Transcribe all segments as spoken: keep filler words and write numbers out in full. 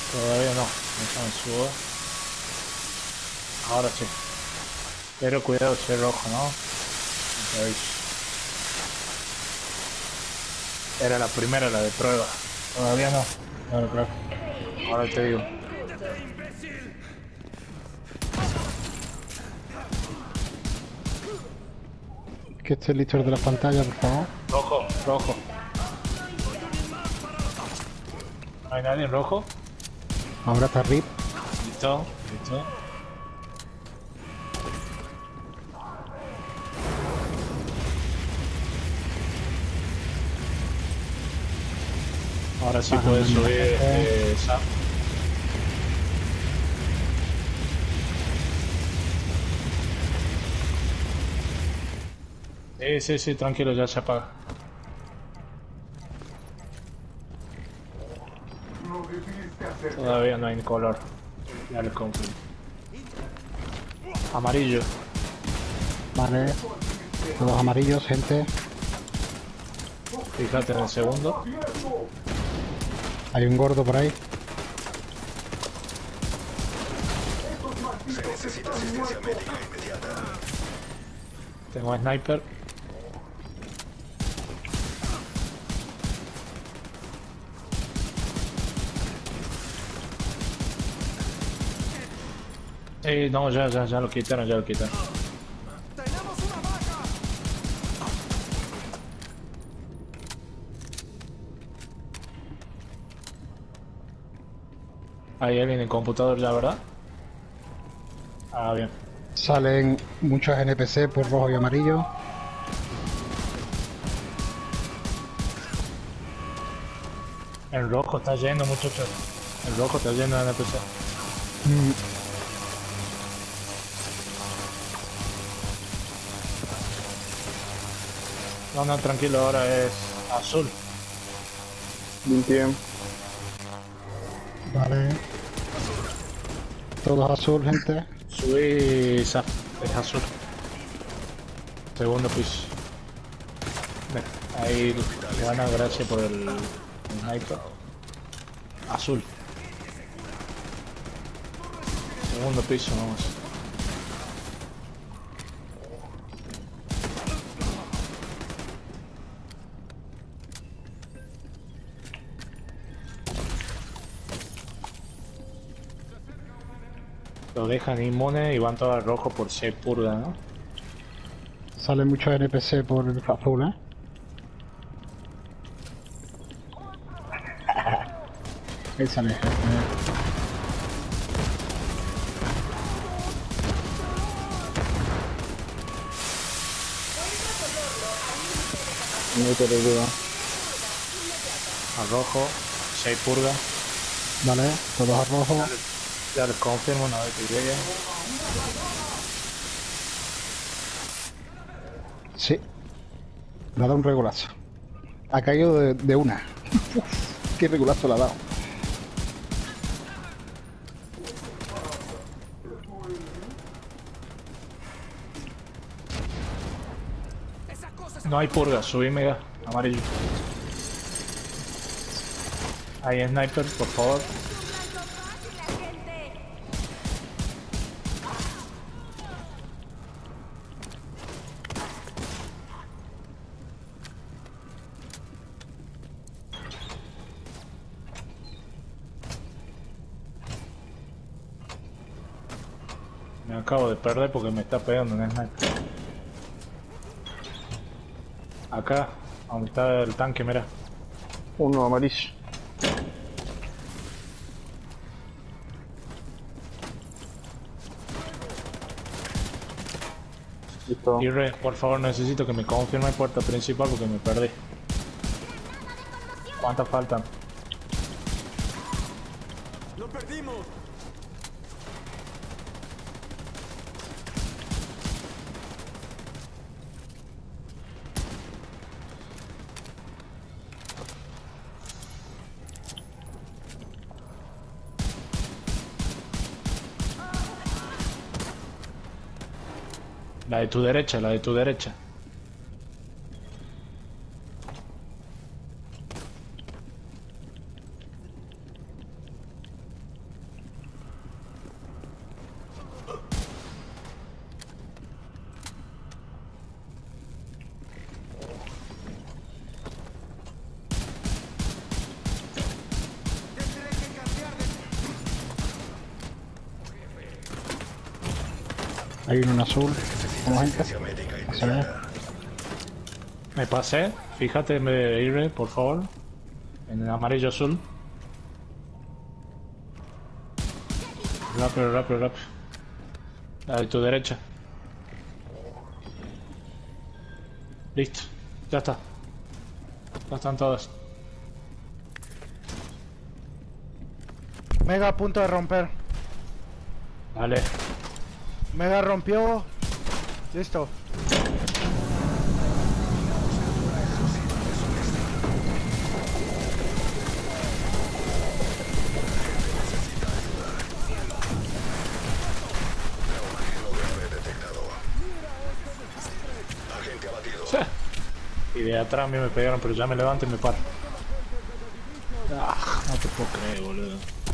Todavía no, déjame subo. Ahora sí. Pero cuidado si es rojo, ¿no? Ahí. Era la primera, la de prueba. Todavía no. No lo creo. Ahora te digo. Que esté listo el de las pantallas, por favor. Rojo, rojo. ¿No hay nadie en rojo? Ahora está R I P. Listo, listo. Ahora sí puedes subir eh, Sam. Sí, sí, sí, tranquilo, ya se apaga. Todavía no hay color. Ya le confirmo. Amarillo. Vale. Todos amarillos, gente. Fíjate en el segundo. Hay un gordo por ahí. Se necesita asistencia médica inmediata. Tengo sniper. Eh, no, ya, ya, ya lo quitaron, ya lo quitaron. ¡Tenemos una baja! Hay alguien en el computador ya, ¿verdad? Ah, bien. Salen muchos N P C por rojo y amarillo. El rojo está lleno, muchachos. El rojo está lleno de N P C. Mm. No, no, tranquilo, ahora es azul. Bien. Vale. Todos azul, gente. Subí Zap, es azul. Segundo piso. Ven, ahí, Juana, gracias por el, el sniper. Azul. Segundo piso, vamos. Lo dejan inmune y van todos al rojo por ser purga, ¿no? Salen muchos N P C por el azul, ¿eh? Ahí sale, gente. No te lo digo. Al rojo, seis purga. Vale, todos a rojo. Ya les confirmo una vez que lleguen. Sí. Le ha dado un regulazo. Ha caído de, de una. Uf, qué regulazo le ha dado. No hay purga, subí mega, amarillo. Hay sniper, por favor. Me acabo de perder porque me está pegando un sniper. Acá, donde está el tanque, mira. Uno amarillo. Listo. Y re, por favor, necesito que me confirme puerta principal porque me perdí. ¿Cuántas faltan? ¡Lo perdimos! La de tu derecha, la de tu derecha. Hay uno en azul. Como gente. Asistencia médica Se ve. inmediata. Me pasé. Fíjate, me iré, por favor. En el amarillo azul. Rápido, rápido, rápido. A tu derecha. Listo. Ya está. Ya están todos. Mega a punto de romper. Vale. Mega rompió. Listo. Agente abatido. Sí. Y de atrás a mí me pegaron, pero ya me levanto y me paro. Ah, no te puedo creer, boludo.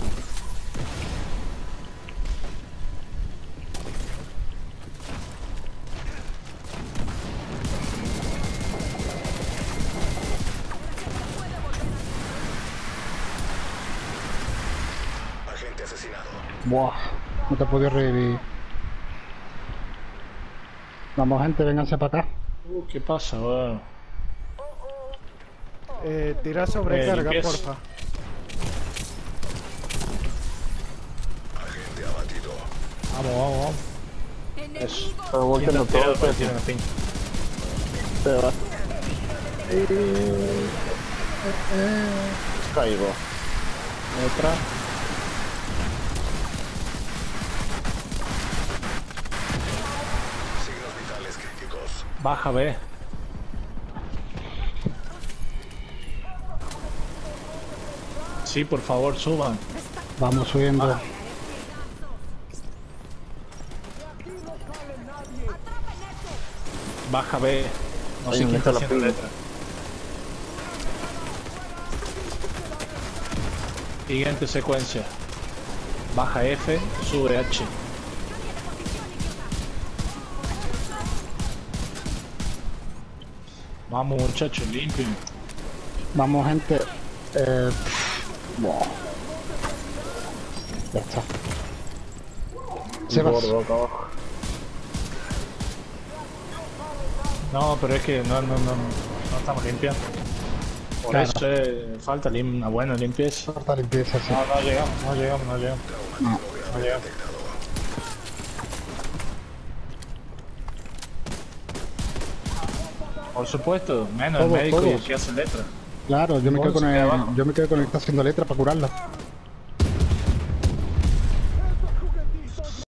Agente asesinado. Buah. No te podía revivir. Vamos, gente, vénganse para acá. Uh, ¿qué pasa, boludo? Eh, tira sobrecarga, Eh, limpieza. porfa. Agente abatido. Vamos, vamos, vamos. Eso. Pero volteando todo. Después tiene una pinta. Se va. Caigo. Otra. Signos vitales críticos. Baja, B. Sí, por favor, suban. Vamos subiendo. Baja B. No Ahí sé donde quién está está la haciendo pila. letra. Siguiente secuencia. Baja F, sube H. Vamos muchachos, limpio. Vamos, gente. Eh... Buah. Ya está. Se va. Gordo acá abajo. No, pero es que no, no, no, no estamos limpiando. Por Claro. eso eh, falta lim- una buena limpieza. Corta limpieza, sí. No, no llegamos, no llegamos, no llegamos. No. No llegamos. Por supuesto, menos el Todo, médico y el todos. que hace letra. Claro, yo me, quedo con Bolsa de el, abajo. yo me quedo con el que está haciendo letra para curarla.